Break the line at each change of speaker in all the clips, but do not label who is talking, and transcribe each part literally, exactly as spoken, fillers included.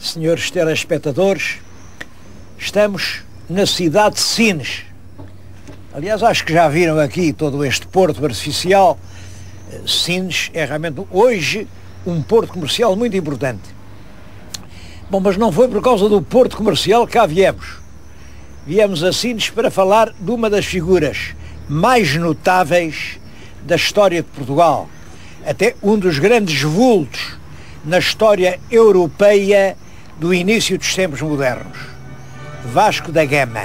senhores telespectadores, estamos na cidade de Sines. Aliás, acho que já viram aqui todo este porto artificial. Sines é realmente hoje um porto comercial muito importante. Bom, mas não foi por causa do porto comercial que cá viemos. Viemos a Sines para falar de uma das figuras mais notáveis da história de Portugal. Até um dos grandes vultos na história europeia do início dos tempos modernos. Vasco da Gama.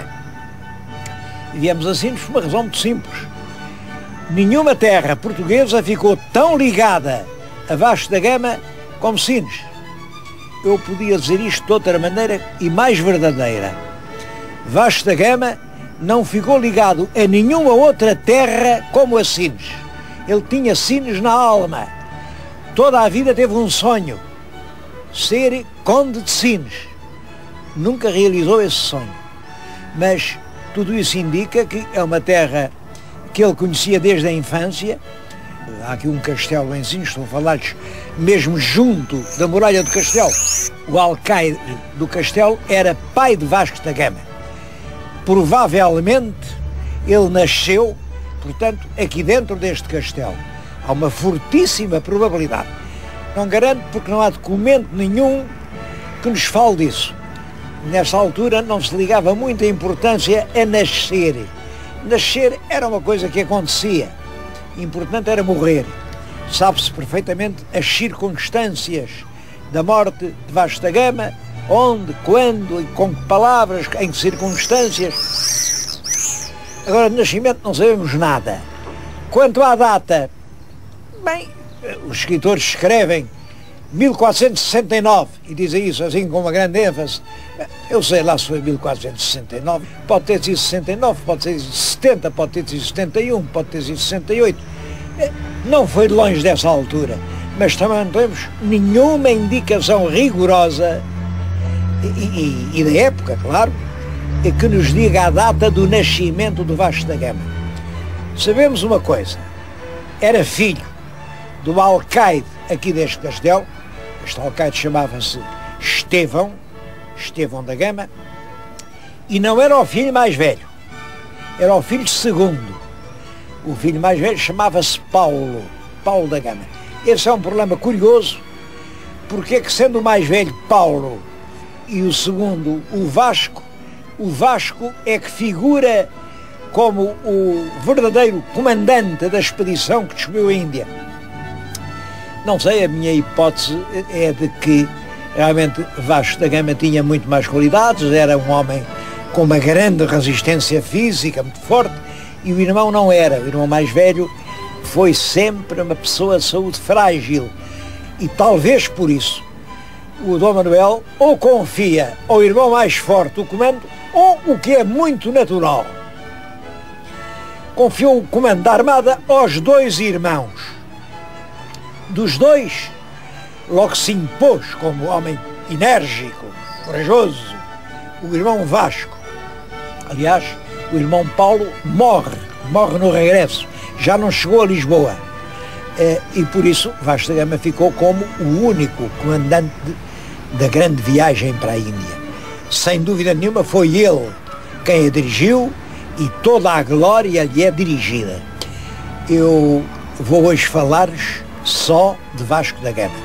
E viemos a Sines por uma razão muito simples. Nenhuma terra portuguesa ficou tão ligada a Vasco da Gama como Sines. Eu podia dizer isto de outra maneira e mais verdadeira. Vasco da Gama não ficou ligado a nenhuma outra terra como a Sines. Ele tinha Sines na alma. Toda a vida teve um sonho, ser conde de Sines. Nunca realizou esse sonho, mas tudo isso indica que é uma terra que ele conhecia desde a infância. Há aqui um castelo em Sines, estou a falar-lhes mesmo junto da muralha do castelo. O alcaide do castelo era pai de Vasco da Gama. Provavelmente ele nasceu, portanto, aqui dentro deste castelo. Há uma fortíssima probabilidade. Não garanto porque não há documento nenhum que nos fale disso. Nessa altura não se ligava muita importância a nascer. Nascer era uma coisa que acontecia. Importante era morrer. Sabe-se perfeitamente as circunstâncias da morte de Vasco da Gama, onde, quando e com que palavras, em que circunstâncias. Agora, de nascimento não sabemos nada. Quanto à data, bem, os escritores escrevem mil quatrocentos e sessenta e nove e dizem isso assim com uma grande ênfase. Eu sei lá se foi mil quatrocentos e sessenta e nove, pode ter sido sessenta e nove, pode ter sido setenta, pode ter sido setenta e um, pode ter sido sessenta e oito. Não foi de longe dessa altura, mas também não temos nenhuma indicação rigorosa e, e, e da época, claro, que nos diga a data do nascimento do Vasco da Gama. Sabemos uma coisa, era filho do alcaide aqui deste castelo. Este alcaide chamava-se Estevão, Estevão da Gama, e não era o filho mais velho, era o filho segundo. O filho mais velho chamava-se Paulo, Paulo da Gama. Esse é um problema curioso, porque é que sendo o mais velho Paulo e o segundo o Vasco, o Vasco é que figura como o verdadeiro comandante da expedição que descobriu a Índia. Não sei, a minha hipótese é de que realmente Vasco da Gama tinha muito mais qualidades, era um homem com uma grande resistência física, muito forte, e o irmão não era. O irmão mais velho foi sempre uma pessoa de saúde frágil, e talvez por isso o Dom Manuel ou confia ao irmão mais forte o comando, ou, o que é muito natural, confiou o comando da armada aos dois irmãos. Dos dois, logo se impôs como homem enérgico, corajoso, o irmão Vasco. Aliás, o irmão Paulo morre, morre no regresso, já não chegou a Lisboa. E por isso Vasco da Gama ficou como o único comandante da grande viagem para a Índia. Sem dúvida nenhuma foi ele quem a dirigiu e toda a glória lhe é dirigida. Eu vou hoje falar-lhes só de Vasco da Gama.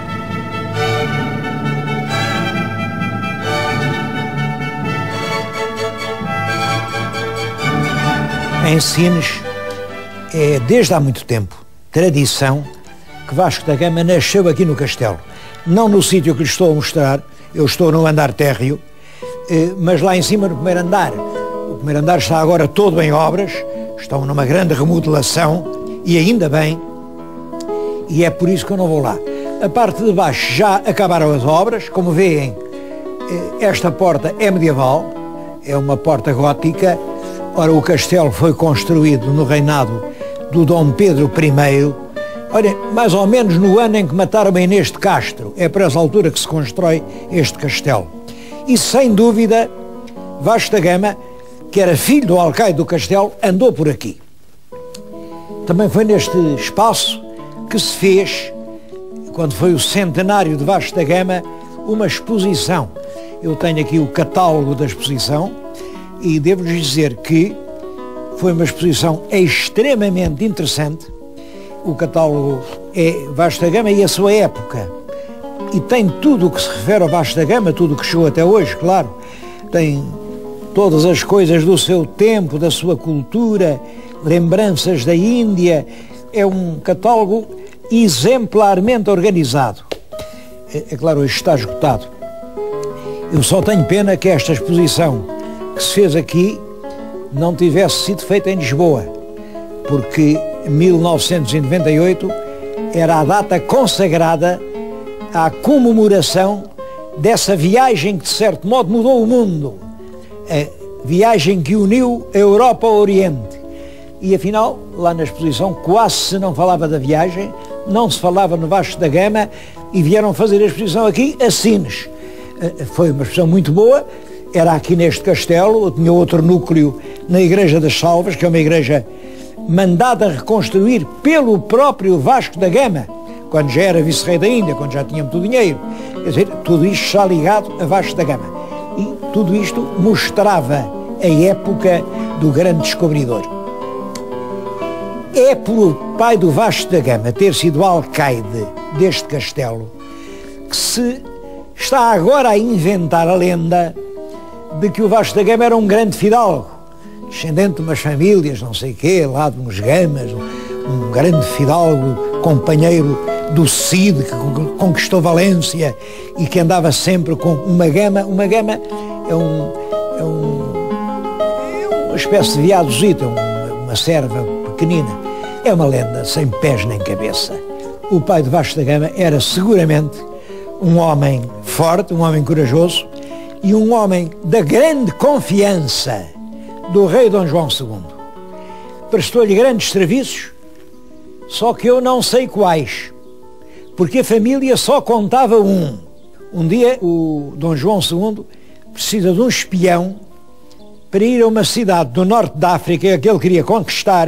Em Sines é desde há muito tempo tradição que Vasco da Gama nasceu aqui no castelo. Não no sítio que lhe estou a mostrar, eu estou no andar térreo, mas lá em cima no primeiro andar. O primeiro andar está agora todo em obras, estão numa grande remodelação, e ainda bem, e é por isso que eu não vou lá. A parte de baixo já acabaram as obras, como veem, esta porta é medieval, é uma porta gótica. Ora, o castelo foi construído no reinado do Dom Pedro I, olha, mais ou menos no ano em que mataram a Inês de Castro, é para essa altura que se constrói este castelo. E sem dúvida, Vasco da Gama, que era filho do alcaide do castelo, andou por aqui. Também foi neste espaço que se fez, quando foi o centenário de Vasco da Gama, uma exposição. Eu tenho aqui o catálogo da exposição e devo-lhes dizer que foi uma exposição extremamente interessante. O catálogo é Vasco da Gama e a sua época. E tem tudo o que se refere ao Vasco da Gama, tudo o que chegou até hoje, claro. Tem todas as coisas do seu tempo, da sua cultura, lembranças da Índia. É um catálogo exemplarmente organizado. É, é claro, hoje está esgotado. Eu só tenho pena que esta exposição que se fez aqui não tivesse sido feita em Lisboa, porque mil novecentos e noventa e oito era a data consagrada à comemoração dessa viagem que de certo modo mudou o mundo, a viagem que uniu a Europa ao Oriente. E afinal, lá na exposição quase se não falava da viagem, não se falava no Vasco da Gama, e vieram fazer a exposição aqui a Sines. Foi uma exposição muito boa, era aqui neste castelo, tinha outro núcleo na Igreja das Salvas, que é uma igreja mandada reconstruir pelo próprio Vasco da Gama, quando já era vice-rei da Índia, quando já tinha muito dinheiro. Quer dizer, tudo isto está ligado a Vasco da Gama. E tudo isto mostrava a época do grande descobridor. É por o pai do Vasco da Gama ter sido alcaide deste castelo que se está agora a inventar a lenda de que o Vasco da Gama era um grande fidalgo, descendente de umas famílias, não sei o quê, lá de uns Gamas, um, um grande fidalgo, companheiro do Cid, que conquistou Valência e que andava sempre com uma gama. Uma gama é, um, é, um, é uma espécie de veadozito, uma, uma serva pequenina. É uma lenda sem pés nem cabeça. O pai de Vasco da Gama era seguramente um homem forte, um homem corajoso e um homem da grande confiança do rei Dom João segundo. Prestou-lhe grandes serviços, só que eu não sei quais, porque a família só contava um. Um dia o Dom João segundo precisa de um espião para ir a uma cidade do norte da África que ele queria conquistar,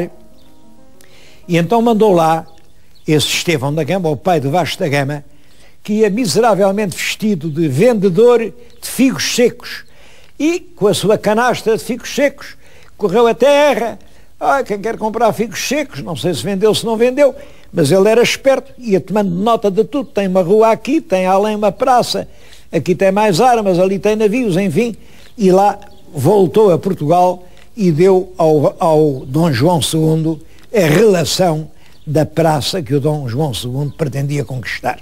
e então mandou lá esse Estevão da Gama, o pai de Vasco da Gama, que ia miseravelmente vestido de vendedor de figos secos, e com a sua canastra de figos secos correu a terra. Ah, quem quer comprar figos secos, não sei se vendeu, se não vendeu, mas ele era esperto, ia tomando nota de tudo. Tem uma rua aqui, tem além uma praça, aqui tem mais armas, ali tem navios, enfim. E lá voltou a Portugal e deu ao, ao Dom João segundo a relação da praça que o Dom João segundo pretendia conquistar.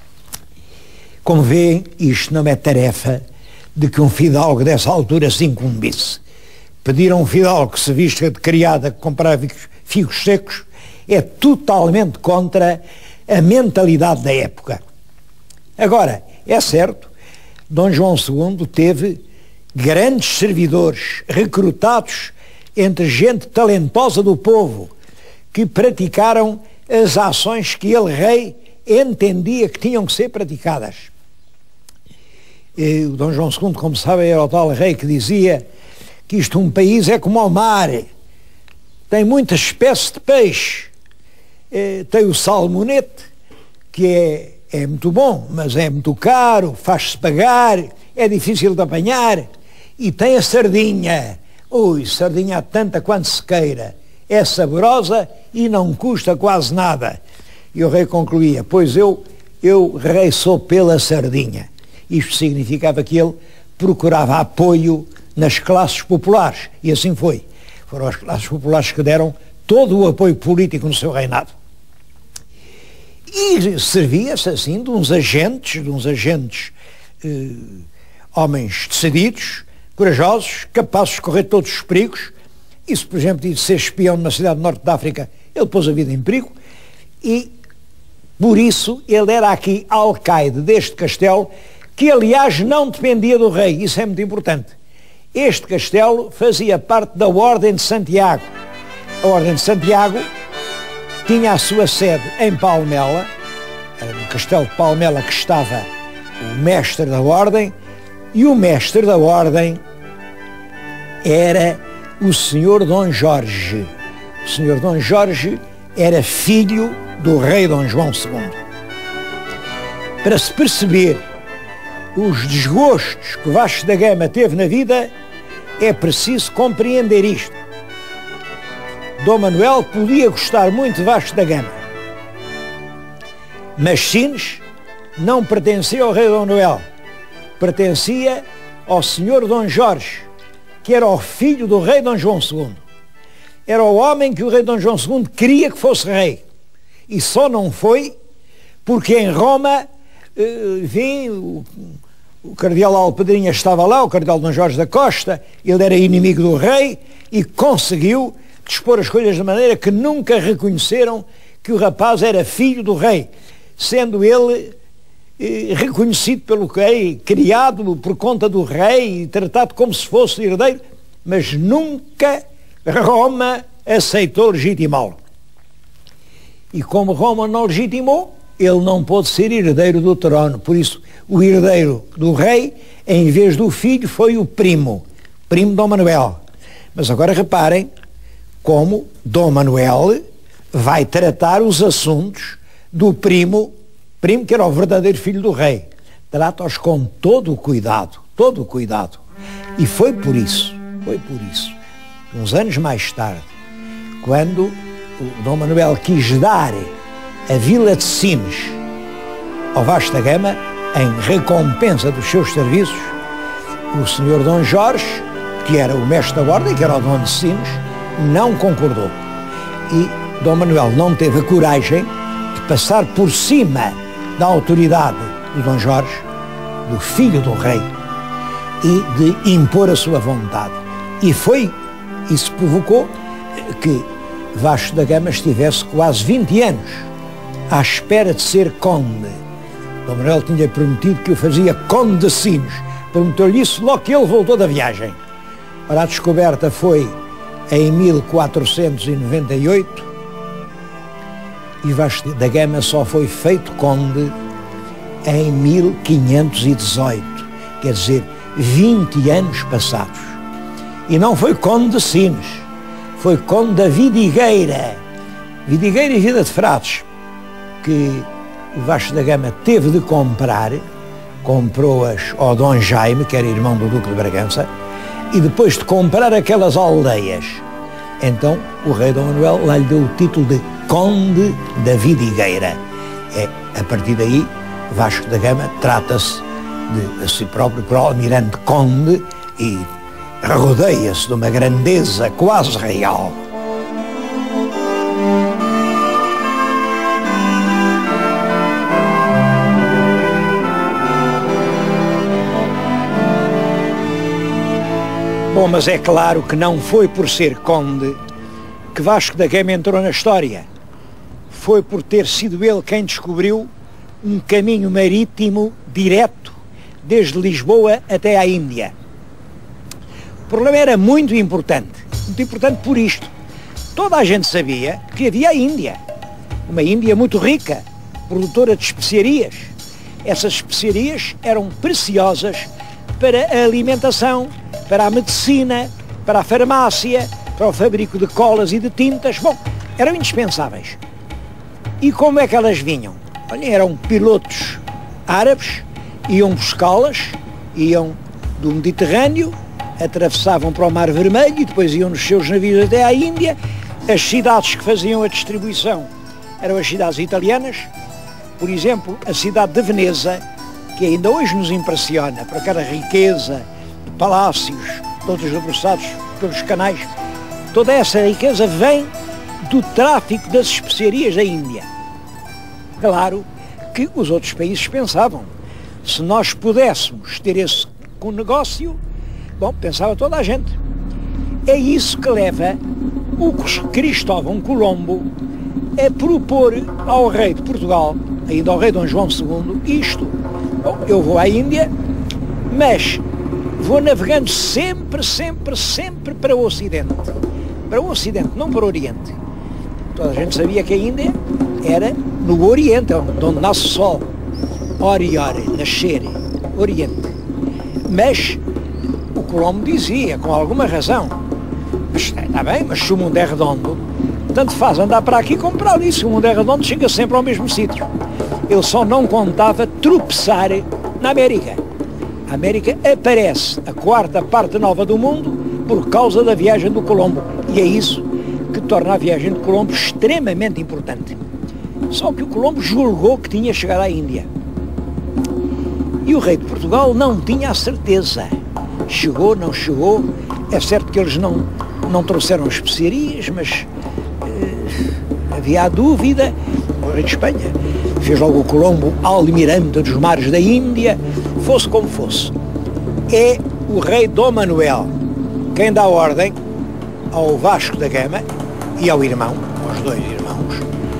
Como veem, isto não é tarefa de que um fidalgo dessa altura se incumbisse. Pedir a um fidalgo que se vista de criada que comprar figos, figos secos é totalmente contra a mentalidade da época. Agora, é certo, Dom João segundo teve grandes servidores recrutados entre gente talentosa do povo que praticaram as ações que ele, rei, entendia que tinham que ser praticadas. E o Dom João segundo, como sabem, era o tal rei que dizia que isto, um país, é como ao mar, tem muitas espécies de peixe. É, tem o salmonete, que é, é muito bom, mas é muito caro, faz-se pagar, é difícil de apanhar. E tem a sardinha. Ui, sardinha há tanta quanto se queira. É saborosa e não custa quase nada. E o rei concluía: pois eu, eu rei, sou pela sardinha. Isto significava que ele procurava apoio nas classes populares, e assim foi. Foram as classes populares que deram todo o apoio político no seu reinado. E servia-se assim de uns agentes, de uns agentes, eh, homens decididos, corajosos, capazes de correr todos os perigos. E se, por exemplo, de ser espião numa cidade do norte da África, ele pôs a vida em perigo, e por isso ele era aqui alcaide deste castelo, que aliás não dependia do rei. Isso é muito importante. Este castelo fazia parte da Ordem de Santiago. A Ordem de Santiago tinha a sua sede em Palmela, era no castelo de Palmela que estava o mestre da Ordem, e o mestre da Ordem era o senhor Dom Jorge. O senhor Dom Jorge era filho do rei Dom João segundo. Para se perceber os desgostos que Vasco da Gama teve na vida, é preciso compreender isto. Dom Manuel podia gostar muito de Vasco da Gama, mas Sines não pertencia ao rei Dom Manuel, pertencia ao senhor Dom Jorge, que era o filho do rei Dom João segundo. Era o homem que o rei Dom João segundo queria que fosse rei, e só não foi porque em Roma uh, vim, o, o cardeal Alpedrinha estava lá, o cardeal Dom Jorge da Costa, ele era inimigo do rei e conseguiu dispor as coisas de maneira que nunca reconheceram que o rapaz era filho do rei, sendo ele eh, reconhecido pelo rei, criado por conta do rei e tratado como se fosse herdeiro, mas nunca Roma aceitou legitimá-lo. E como Roma não legitimou, ele não pôde ser herdeiro do trono. Por isso, o herdeiro do rei, em vez do filho, foi o primo, primo Dom Manuel. Mas agora reparem como Dom Manuel vai tratar os assuntos do primo, primo que era o verdadeiro filho do rei. Trata-os com todo o cuidado, todo o cuidado. E foi por isso, foi por isso, uns anos mais tarde, quando o Dom Manuel quis dar a vila de Sines ao Vasco da Gama, em recompensa dos seus serviços, o senhor Dom Jorge, que era o mestre da ordem, que era o dono de Sines, não concordou. E Dom Manuel não teve a coragem de passar por cima da autoridade do Dom Jorge, do filho do rei, e de impor a sua vontade. E foi, isso provocou que Vasco da Gama estivesse quase vinte anos à espera de ser conde. Dom Manuel tinha prometido que o fazia conde de Sines, prometeu-lhe isso logo que ele voltou da viagem. Ora, a descoberta foi em mil quatrocentos e noventa e oito e Vasco da Gama só foi feito conde em mil quinhentos e dezoito, quer dizer, vinte anos passados. E não foi conde de Sines, foi conde da Vidigueira, Vidigueira e Vida de Frades, que o Vasco da Gama teve de comprar, comprou-as ao Dom Jaime, que era irmão do Duque de Bragança, e depois de comprar aquelas aldeias, então o rei Dom Manuel lá lhe deu o título de Conde da Vidigueira. É, a partir daí, Vasco da Gama trata-se de a si próprio por almirante conde e rodeia-se de uma grandeza quase real. Bom, mas é claro que não foi por ser conde que Vasco da Gama entrou na história. Foi por ter sido ele quem descobriu um caminho marítimo direto desde Lisboa até à Índia. O problema era muito importante, muito importante por isto. Toda a gente sabia que havia a Índia, uma Índia muito rica, produtora de especiarias. Essas especiarias eram preciosas para a alimentação, para a medicina, para a farmácia, para o fabrico de colas e de tintas. Bom, eram indispensáveis. E como é que elas vinham? Olha, eram pilotos árabes, iam buscá-las, iam do Mediterrâneo, atravessavam para o Mar Vermelho e depois iam nos seus navios até à Índia. As cidades que faziam a distribuição eram as cidades italianas. Por exemplo, a cidade de Veneza, que ainda hoje nos impressiona por aquela riqueza de palácios, todos debruçados pelos canais. Toda essa riqueza vem do tráfico das especiarias da Índia. Claro que os outros países pensavam, se nós pudéssemos ter esse negócio, bom, pensava toda a gente. É isso que leva o Cristóvão Colombo a propor ao rei de Portugal, ainda ao rei Dom João segundo, isto. Bom, eu vou à Índia, mas vou navegando sempre, sempre, sempre para o Ocidente. Para o Ocidente, não para o Oriente. Toda a gente sabia que a Índia era no Oriente, onde nasce o Sol. Ori, ori, nascer, Oriente. Mas o Colombo dizia, com alguma razão, mas está bem, mas se o mundo é redondo, tanto faz andar para aqui como para ali. Se o mundo é redondo, chega sempre ao mesmo sítio. Ele só não contava tropeçar na América. A América aparece a quarta parte nova do mundo por causa da viagem do Colombo. E é isso que torna a viagem de Colombo extremamente importante. Só que o Colombo julgou que tinha chegado à Índia. E o rei de Portugal não tinha a certeza. Chegou, não chegou. É certo que eles não, não trouxeram especiarias, mas eh, havia a dúvida. O rei de Espanha fez logo o Colombo almirante dos mares da Índia, fosse como fosse. É o rei Dom Manuel quem dá ordem ao Vasco da Gama e ao irmão, aos dois irmãos,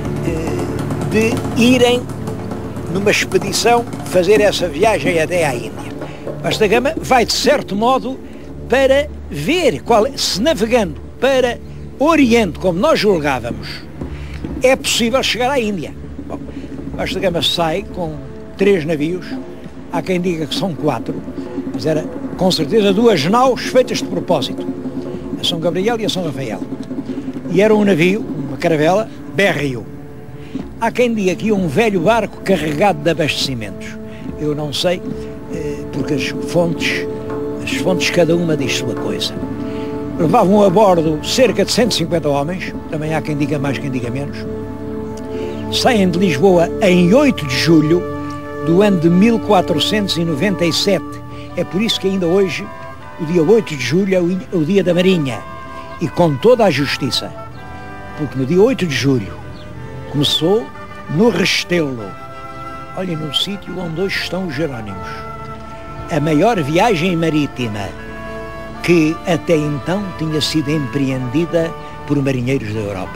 de irem numa expedição fazer essa viagem até à Índia. Vasco da Gama vai, de certo modo, para ver qual, se navegando para Oriente, como nós julgávamos, é possível chegar à Índia. Bom, Vasco da Gama sai com três navios, há quem diga que são quatro, mas era com certeza duas naus feitas de propósito, a São Gabriel e a São Rafael. E era um navio, uma caravela, bérreo. Há quem diga que ia um velho barco carregado de abastecimentos. Eu não sei, porque as fontes, as fontes cada uma diz sua coisa. Levavam a bordo cerca de cento e cinquenta homens, também há quem diga mais, quem diga menos. Saem de Lisboa em oito de julho do ano de mil quatrocentos e noventa e sete. É por isso que ainda hoje, o dia oito de julho, é o dia da Marinha. E com toda a justiça, porque no dia oito de julho começou no Restelo, olhem, num sítio onde hoje estão os Jerónimos, a maior viagem marítima que até então tinha sido empreendida por marinheiros da Europa.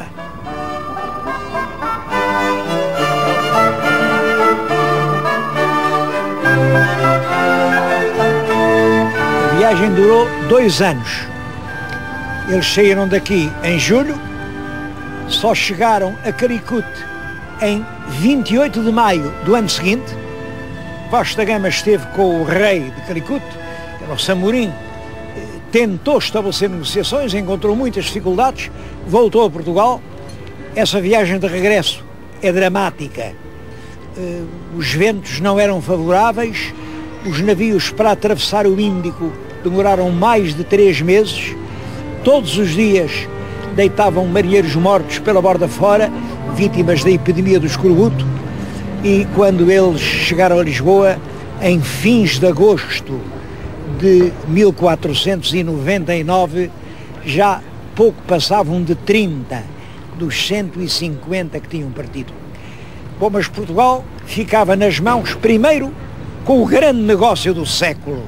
A viagem durou dois anos. Eles saíram daqui em julho, só chegaram a Calicut em vinte e oito de maio do ano seguinte. Vasco da Gama esteve com o rei de Calicut, que era o Samorim, tentou estabelecer negociações, encontrou muitas dificuldades, voltou a Portugal. Essa viagem de regresso é dramática. Os ventos não eram favoráveis, os navios para atravessar o Índico demoraram mais de três meses, todos os dias deitavam marinheiros mortos pela borda fora, vítimas da epidemia do escorbuto, e quando eles chegaram a Lisboa, em fins de agosto de mil quatrocentos e noventa e nove, já pouco passavam de trinta dos cento e cinquenta que tinham partido. Bom, mas Portugal ficava nas mãos, primeiro, com o grande negócio do século,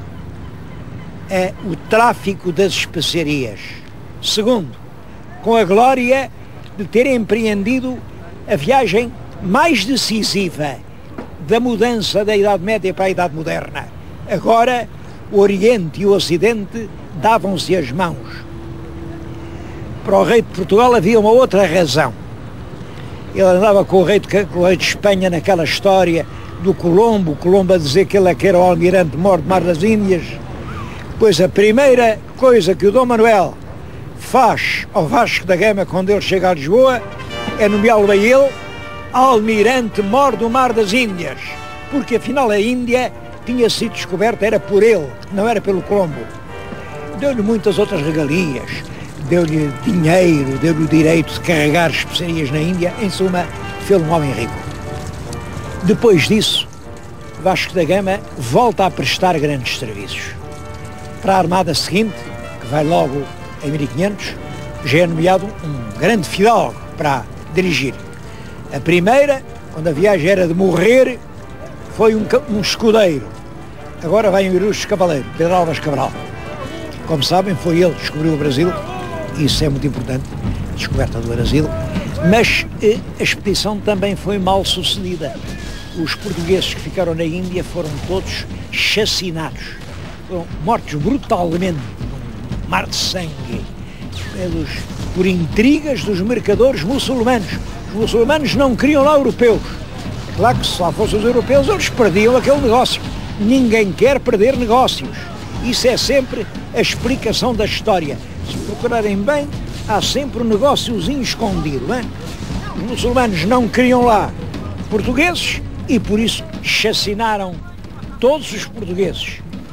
é o tráfico das especiarias. Segundo, com a glória de ter empreendido a viagem mais decisiva da mudança da Idade Média para a Idade Moderna. Agora, o Oriente e o Ocidente davam-se as mãos. Para o rei de Portugal havia uma outra razão. Ele andava com o rei de, com o rei de Espanha naquela história do Colombo, o Colombo a dizer que ele é que era o almirante mor do Mar das Índias. Pois a primeira coisa que o Dom Manuel faz ao Vasco da Gama quando ele chega a Lisboa é nomeá-lo a ele almirante mor do Mar das Índias, porque afinal a Índia tinha sido descoberta, era por ele, não era pelo Colombo. Deu-lhe muitas outras regalias, deu-lhe dinheiro, deu-lhe o direito de carregar especiarias na Índia, em suma, fez um homem rico. Depois disso, Vasco da Gama volta a prestar grandes serviços. Para a armada seguinte, que vai logo em mil e quinhentos, já é nomeado um grande fidalgo para dirigir. A primeira, quando a viagem era de morrer, foi um, um escudeiro. Agora vai um ilustre cavaleiro, Pedro Álvares Cabral. Como sabem, foi ele que descobriu o Brasil, e isso é muito importante, a descoberta do Brasil, mas eh, a expedição também foi mal sucedida. Os portugueses que ficaram na Índia foram todos chacinados, foram mortos brutalmente, num mar de sangue, pelos, por intrigas dos mercadores muçulmanos. Os muçulmanos não queriam lá europeus. Claro que se lá fossem os europeus, eles perdiam aquele negócio. Ninguém quer perder negócios. Isso é sempre a explicação da história. Se procurarem bem, há sempre um negóciozinho escondido. Hein? Os muçulmanos não queriam lá portugueses e por isso chacinaram todos os portugueses.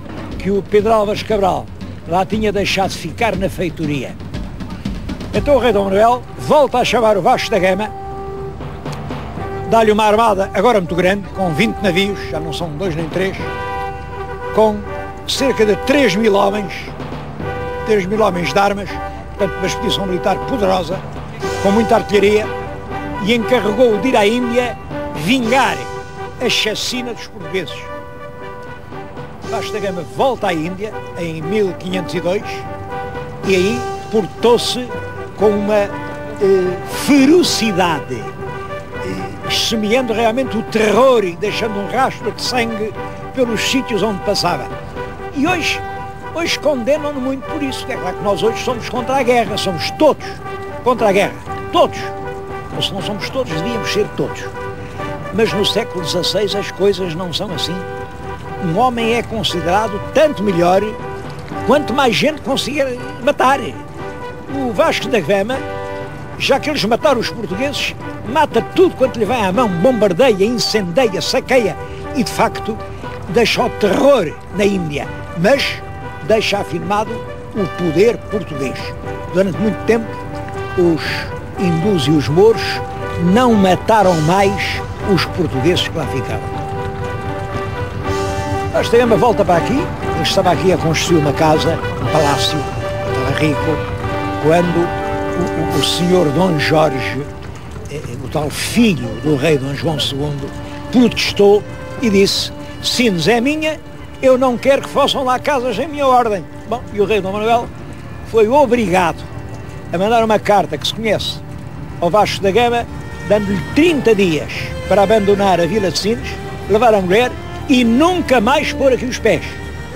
que o Pedro Álvares Cabral lá tinha deixado ficar na feitoria. Então o rei Dom Manuel volta a chamar o Vasco da Gama, dá-lhe uma armada agora muito grande, com vinte navios, já não são dois nem três, com cerca de três mil homens, três mil homens de armas, portanto uma expedição militar poderosa, com muita artilharia, e encarregou de ir à Índia vingar a chacina dos portugueses. Vasco da Gama volta à Índia em mil quinhentos e dois e aí portou-se com uma eh, ferocidade, eh, semeando realmente o terror e deixando um rastro de sangue pelos sítios onde passava. E hoje, hoje condenam-no muito por isso. É claro que nós hoje somos contra a guerra, somos todos contra a guerra, todos. Ou se não somos todos, devíamos ser todos. Mas no século dezasseis as coisas não são assim. Um homem é considerado tanto melhor quanto mais gente conseguir matar. O Vasco da Gama, já que eles mataram os portugueses, mata tudo quanto lhe vem à mão, bombardeia, incendeia, saqueia e, de facto, deixa o terror na Índia, mas deixa afirmado o poder português. Durante muito tempo, os hindus e os mouros não mataram mais os portugueses que lá ficavam. Vasco da Gama volta para aqui, ele estava aqui a construir uma casa, um palácio, estava rico, quando o, o, o senhor Dom Jorge, eh, o tal filho do rei Dom João segundo, protestou e disse: Sines é minha, eu não quero que façam lá casas em minha ordem. Bom, e o rei Dom Manuel foi obrigado a mandar uma carta que se conhece ao Vasco da Gama, dando-lhe trinta dias para abandonar a vila de Sines, levar a mulher e nunca mais pôr aqui os pés.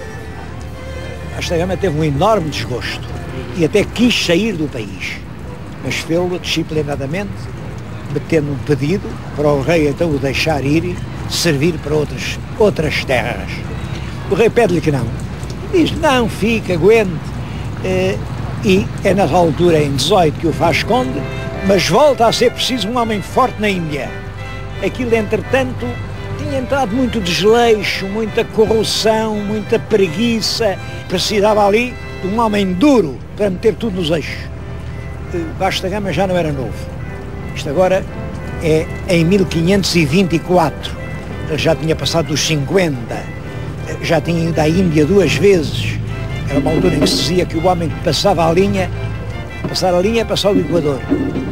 Vasco da Gama teve um enorme desgosto e até quis sair do país, mas fê-lo disciplinadamente, metendo um pedido para o rei então o deixar ir, servir para outras, outras terras. O rei pede-lhe que não. Diz: não, fica, aguente. Eh, e é nessa altura, em dezoito, que o faz conde, mas volta a ser preciso um homem forte na Índia. Aquilo, entretanto, tinha entrado muito desleixo, muita corrupção, muita preguiça. Precisava ali de um homem duro para meter tudo nos eixos. Vasco da Gama já não era novo. Isto agora é em mil quinhentos e vinte e quatro. Ele já tinha passado dos cinquenta, já tinha ido à Índia duas vezes. Era uma altura em que se dizia que o homem que passava a linha, passar a linha é passar o Equador.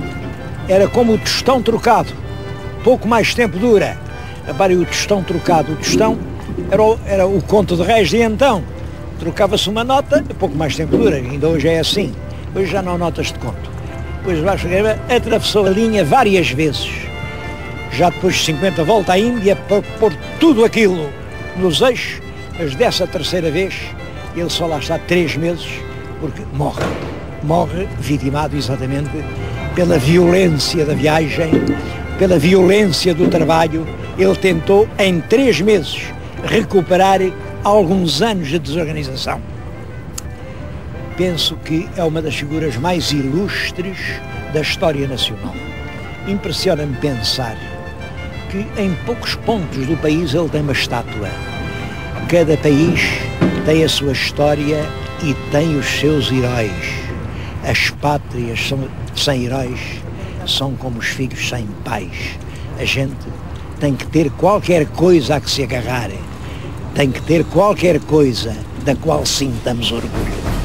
Era como o tostão trocado, pouco mais tempo dura. Repare, o tostão trocado, o tostão era o, era o conto de réis de então. Trocava-se uma nota, pouco mais tempo dura, ainda hoje é assim. Hoje já não há notas de conto. Depois Vasco da Gama atravessou a linha várias vezes. Já depois de cinquenta volta à Índia para pôr tudo aquilo nos eixos, mas dessa terceira vez ele só lá está três meses porque morre. Morre vitimado exatamente pela violência da viagem, pela violência do trabalho. Ele tentou em três meses recuperar alguns anos de desorganização. Penso que é uma das figuras mais ilustres da história nacional. Impressiona-me pensar que em poucos pontos do país ele tem uma estátua. Cada país tem a sua história e tem os seus heróis. As pátrias são, sem heróis são como os filhos sem pais. A gente tem que ter qualquer coisa a que se agarrar. Tem que ter qualquer coisa da qual sintamos orgulho.